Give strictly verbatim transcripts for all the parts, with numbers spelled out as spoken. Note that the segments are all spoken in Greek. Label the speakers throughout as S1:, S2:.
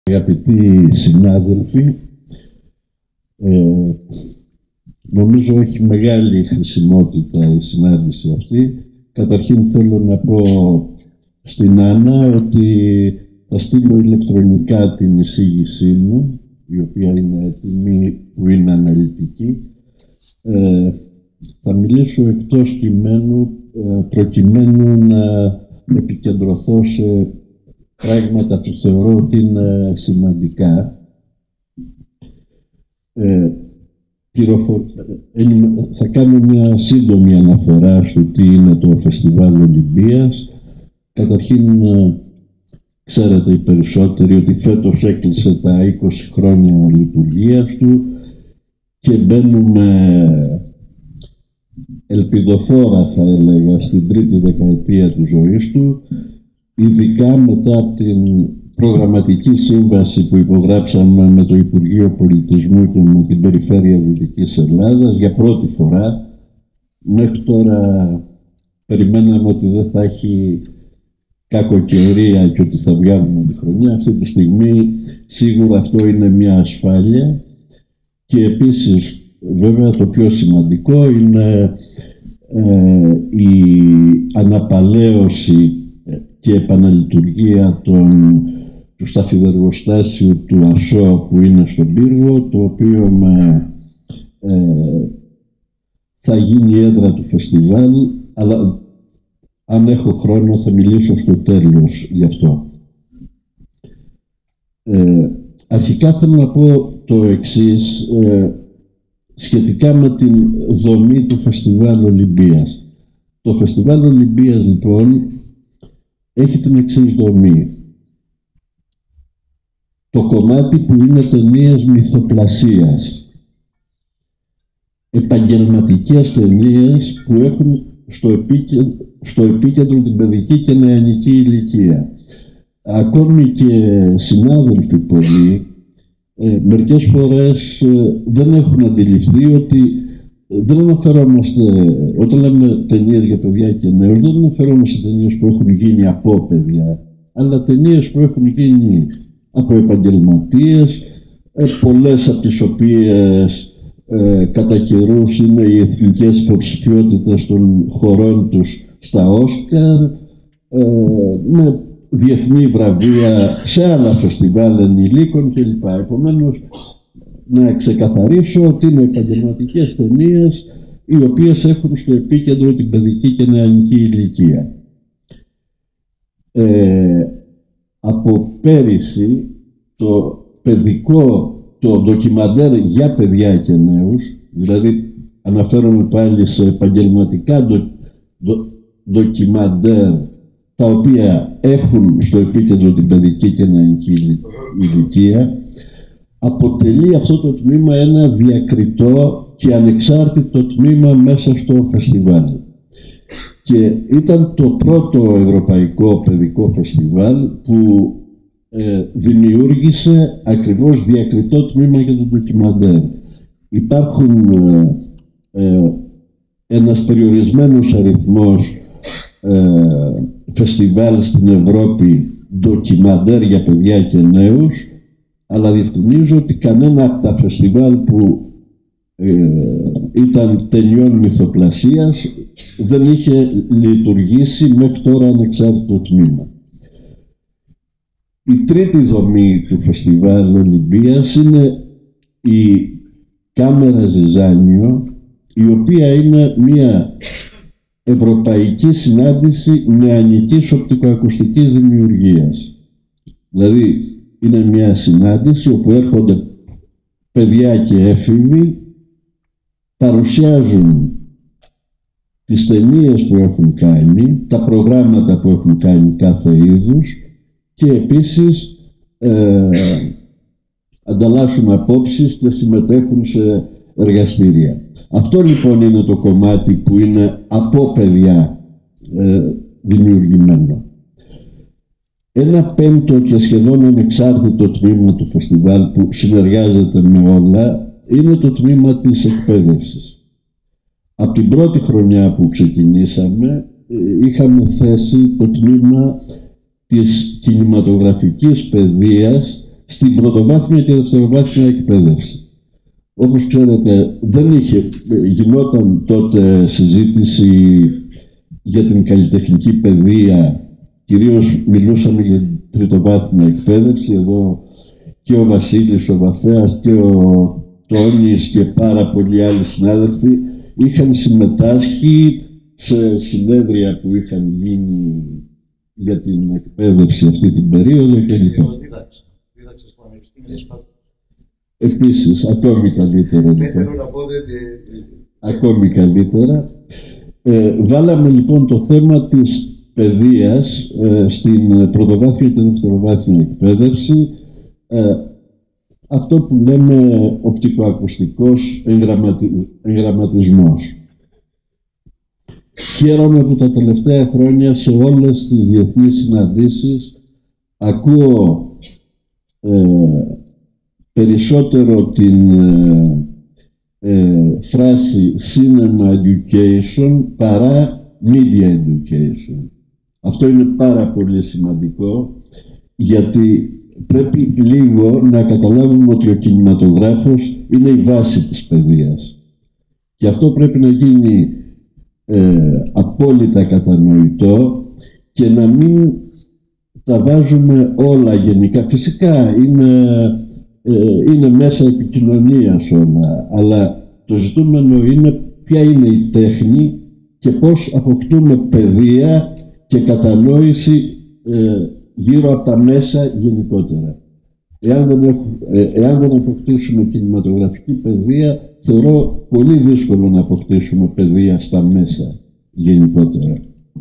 S1: Αγαπητοί συνάδελφοι, ε, νομίζω έχει μεγάλη χρησιμότητα η συνάντηση αυτή. Καταρχήν θέλω να πω στην Άννα ότι θα στείλω ηλεκτρονικά την εισήγησή μου, η οποία είναι έτοιμη, που είναι αναλυτική. Ε, θα μιλήσω εκτός κειμένου, ε, προκειμένου να επικεντρωθώ σε πράγματα που θεωρώ ότι είναι σημαντικά. Ε, θα κάνω μια σύντομη αναφορά στο τι είναι το Φεστιβάλ Ολυμπίας. Καταρχήν, ξέρετε οι περισσότεροι ότι φέτος έκλεισε τα είκοσι χρόνια λειτουργίας του και μπαίνουμε ελπιδοφόρα, θα έλεγα, στην τρίτη δεκαετία της ζωής του, ειδικά μετά από την προγραμματική σύμβαση που υπογράψαμε με το Υπουργείο Πολιτισμού και με την Περιφέρεια Δυτικής Ελλάδας για πρώτη φορά. Μέχρι τώρα περιμέναμε ότι δεν θα έχει κακοκαιρία και ότι θα βγάλουμε τη χρονιά. Αυτή τη στιγμή σίγουρα αυτό είναι μια ασφάλεια. Και επίσης, βέβαια, το πιο σημαντικό είναι ε, η αναπαλαίωση και επαναλειτουργία των, του σταφιδεργοστάσιου του ΑΣΟ που είναι στον Πύργο, το οποίο με, ε, θα γίνει η έδρα του φεστιβάλ, αλλά αν έχω χρόνο θα μιλήσω στο τέλος γι' αυτό. Ε, αρχικά θέλω να πω το εξής, ε, σχετικά με την δομή του Φεστιβάλ Ολυμπίας. Το Φεστιβάλ Ολυμπίας, λοιπόν, έχει την εξής δομή. Το κομμάτι που είναι ταινίες μυθοπλασίας. Επαγγελματικές ταινίες που έχουν στο επίκεντρο, στο επίκεντρο την παιδική και νεανική ηλικία. Ακόμη και συνάδελφοι πολλοί, ε, μερικές φορές ε, δεν έχουν αντιληφθεί ότι δεν αναφερόμαστε, όταν λέμε ταινίες για παιδιά και νέους, δεν αναφερόμαστε σε ταινίες που έχουν γίνει από παιδιά, αλλά ταινίες που έχουν γίνει από επαγγελματίες, ε, πολλές από τις οποίες ε, κατά καιρούς είναι οι εθνικές υποψηφιότητες των χωρών τους στα Όσκαρ, ε, με διεθνή βραβεία σε άλλα φεστιβάλ ενηλίκων κλπ. Επομένως, να ξεκαθαρίσω ότι είναι επαγγελματικές ταινίες οι οποίες έχουν στο επίκεντρο την παιδική και νεανική ηλικία. Ε, από πέρυσι το παιδικό, το ντοκιμαντέρ για παιδιά και νέους, δηλαδή αναφέρομαι πάλι σε επαγγελματικά ντο, ντο, ντοκιμαντέρ τα οποία έχουν στο επίκεντρο την παιδική και νεανική ηλικία, αποτελεί αυτό το τμήμα ένα διακριτό και ανεξάρτητο τμήμα μέσα στο φεστιβάλ. Και ήταν το πρώτο ευρωπαϊκό παιδικό φεστιβάλ που ε, δημιούργησε ακριβώς διακριτό τμήμα για το ντοκιμαντέρ. Υπάρχουν ε, ε, ένας περιορισμένος αριθμός ε, φεστιβάλ στην Ευρώπη ντοκιμαντέρ για παιδιά και νέους, αλλά διευκρινίζω ότι κανένα από τα φεστιβάλ που ε, ήταν ταινιών μυθοπλασίας δεν είχε λειτουργήσει μέχρι τώρα ανεξάρτητο τμήμα. Η τρίτη δομή του Φεστιβάλ Ολυμπίας είναι η Κάμερα Ζιζάνιο, η οποία είναι μια ευρωπαϊκή συνάντηση νεανικής οπτικοακουστικής δημιουργίας. Δηλαδή, είναι μια συνάντηση όπου έρχονται παιδιά και έφηβοι, παρουσιάζουν τις ταινίες που έχουν κάνει, τα προγράμματα που έχουν κάνει κάθε είδους και επίσης ε, ανταλλάσσουν απόψεις και συμμετέχουν σε εργαστήρια. Αυτό λοιπόν είναι το κομμάτι που είναι από παιδιά ε, δημιουργημένο. Ένα πέμπτο και σχεδόν ανεξάρτητο τμήμα του φεστιβάλ που συνεργάζεται με όλα είναι το τμήμα της εκπαίδευσης. Από την πρώτη χρονιά που ξεκινήσαμε είχαμε θέσει το τμήμα της κινηματογραφικής παιδείας στην πρωτοβάθμια και δευτεροβάθμια εκπαίδευση. Όπως ξέρετε, δεν είχε, γινόταν τότε συζήτηση για την καλλιτεχνική παιδεία, κυρίως μιλούσαμε για την τριτοβάθμια εκπαίδευση. Εδώ και ο Βασίλης, ο Βαθέας και ο Τόνης και πάρα πολλοί άλλοι συνάδελφοι είχαν συμμετάσχει σε συνέδρια που είχαν γίνει για την εκπαίδευση αυτή την περίοδο κλπ.
S2: Δίδαξε στο Πανεπιστήμιο.
S1: Επίσης, ακόμη καλύτερα.
S2: Δεν θέλω να πω, δεν...
S1: Ακόμη καλύτερα. Ε, βάλαμε λοιπόν το θέμα της παιδείας ε, στην πρωτοβάθμια και δευτεροβάθμια εκπαίδευση. Ε, αυτό που λέμε οπτικοακουστικός εγγραμματι... εγγραμματισμός. Χαίρομαι που τα τελευταία χρόνια σε όλες τις διεθνείς συναντήσεις ακούω ε, περισσότερο την ε, ε, φράση cinema education παρά media education. Αυτό είναι πάρα πολύ σημαντικό, γιατί πρέπει λίγο να καταλάβουμε ότι ο κινηματογράφος είναι η βάση της παιδείας. Και αυτό πρέπει να γίνει ε, απόλυτα κατανοητό και να μην τα βάζουμε όλα γενικά. Φυσικά είναι, ε, είναι μέσα επικοινωνίας όλα, αλλά το ζητούμενο είναι ποια είναι η τέχνη και πώς αποκτούμε παιδεία και κατανόηση ε, γύρω από τα μέσα γενικότερα. Εάν δεν, έχω, ε, εάν δεν αποκτήσουμε κινηματογραφική παιδεία, θεωρώ πολύ δύσκολο να αποκτήσουμε παιδεία στα μέσα γενικότερα.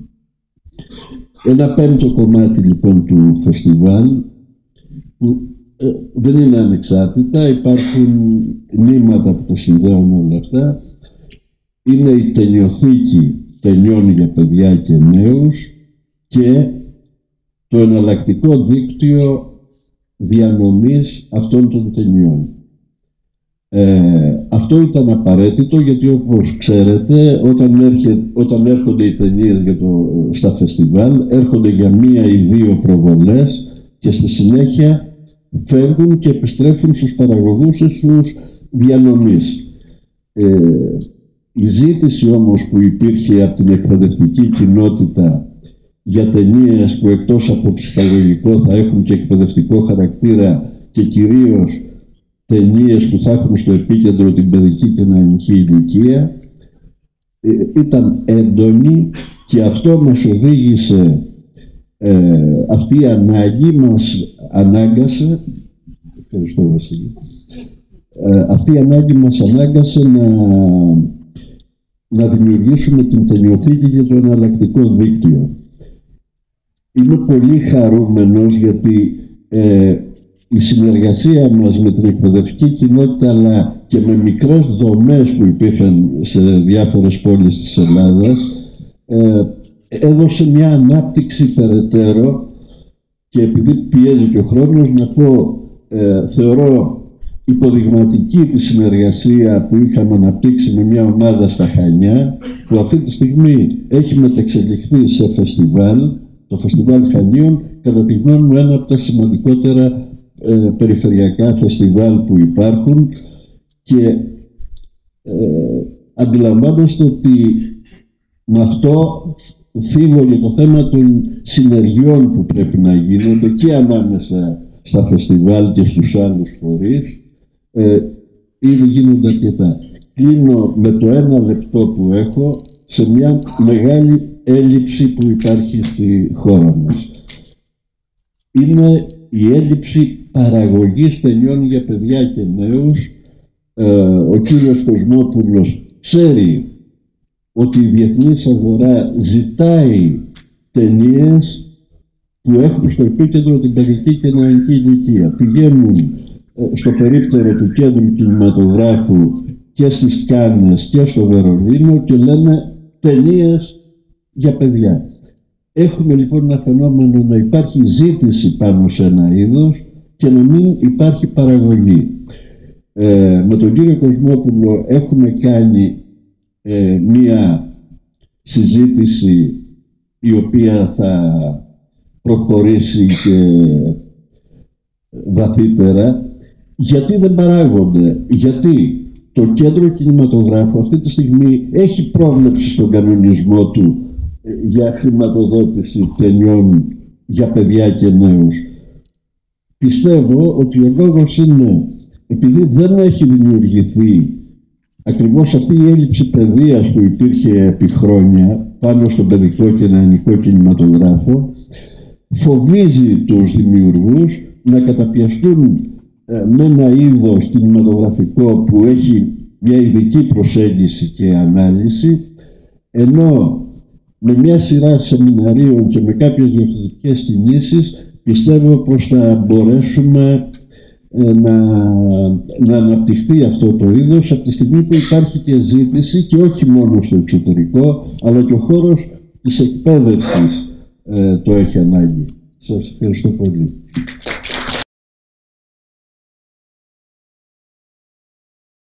S1: Ένα πέμπτο κομμάτι λοιπόν του φεστιβάλ, που ε, δεν είναι ανεξάρτητα, υπάρχουν νήματα που το συνδέουν όλα αυτά, είναι η ταινιοθήκη ταινιών για παιδιά και νέους και το εναλλακτικό δίκτυο διανομής αυτών των ταινιών. Ε, αυτό ήταν απαραίτητο, γιατί όπως ξέρετε, όταν, έρχε, όταν έρχονται οι ταινίες για το, στα φεστιβάλ, έρχονται για μία ή δύο προβολές και στη συνέχεια φεύγουν και επιστρέφουν στους παραγωγούς ή στους διανομής. Ε, η ζήτηση όμως που υπήρχε από την εκπαιδευτική κοινότητα για ταινίες που εκτός από ψυχαγωγικό θα έχουν και εκπαιδευτικό χαρακτήρα και κυρίως ταινίες που θα έχουν στο επίκεντρο την παιδική και νεανική ηλικία, ήταν έντονη και αυτό μας οδήγησε, ε, αυτή η ανάγκη μας ανάγκασε, ευχαριστώ Βασίλη, ε, αυτή η ανάγκη μας ανάγκασε να, να δημιουργήσουμε την ταινιοθήκη για το εναλλακτικό δίκτυο. Είμαι πολύ χαρούμενος γιατί ε, η συνεργασία μας με την εκπαιδευτική κοινότητα, αλλά και με μικρές δομές που υπήρχαν σε διάφορες πόλεις της Ελλάδας, ε, έδωσε μια ανάπτυξη περαιτέρω. Και επειδή πιέζει και ο χρόνος, να πω, ε, θεωρώ υποδειγματική τη συνεργασία που είχαμε αναπτύξει με μια ομάδα στα Χανιά, που αυτή τη στιγμή έχει μετεξελιχθεί σε φεστιβάλ, το Φεστιβάλ Χανίων, κατά τη γνώμη μου ένα από τα σημαντικότερα ε, περιφερειακά φεστιβάλ που υπάρχουν, και ε, αντιλαμβάνεστε ότι με αυτό φύγω για το θέμα των συνεργειών που πρέπει να γίνονται και ανάμεσα στα φεστιβάλ και στους άλλους φορείς. Ε, ήδη γίνονται αρκετά. Κλείνω με το ένα λεπτό που έχω σε μια μεγάλη έλλειψη που υπάρχει στη χώρα μας. Είναι η έλλειψη παραγωγής ταινιών για παιδιά και νέους. Ε, ο κύριος Κοσμόπουλος ξέρει ότι η διεθνής αγορά ζητάει ταινίες που έχουν στο επίκεντρο την παιδική και νεανική ηλικία. Πηγαίνουν ε, στο περίπτερο του Κέντρου Κινηματογράφου και στις Κάνες και στο Βερολίνο και λένε ταινίες για παιδιά. Έχουμε λοιπόν ένα φαινόμενο να υπάρχει ζήτηση πάνω σε ένα είδος και να μην υπάρχει παραγωγή. Ε, με τον κύριο Κοσμόπουλο έχουμε κάνει ε, μία συζήτηση η οποία θα προχωρήσει και βαθύτερα. Γιατί δεν παράγονται? Γιατί το Κέντρο Κινηματογράφου αυτή τη στιγμή έχει πρόβλεψη στον κανονισμό του για χρηματοδότηση ταινιών για παιδιά και νέους. Πιστεύω ότι ο λόγος είναι επειδή δεν έχει δημιουργηθεί ακριβώς αυτή η έλλειψη παιδείας που υπήρχε επί χρόνια πάνω στον παιδικό και νεανικό κινηματογράφο, φοβίζει τους δημιουργούς να καταπιαστούν με ένα είδος κινηματογραφικό που έχει μια ειδική προσέγγιση και ανάλυση, ενώ με μια σειρά σεμιναρίων και με κάποιες διορθωτικές κινήσεις πιστεύω πως θα μπορέσουμε να, να αναπτυχθεί αυτό το είδος από τη στιγμή που υπάρχει και ζήτηση και όχι μόνο στο εξωτερικό, αλλά και ο χώρος της εκπαίδευσης ε, το έχει ανάγκη. Σας ευχαριστώ πολύ.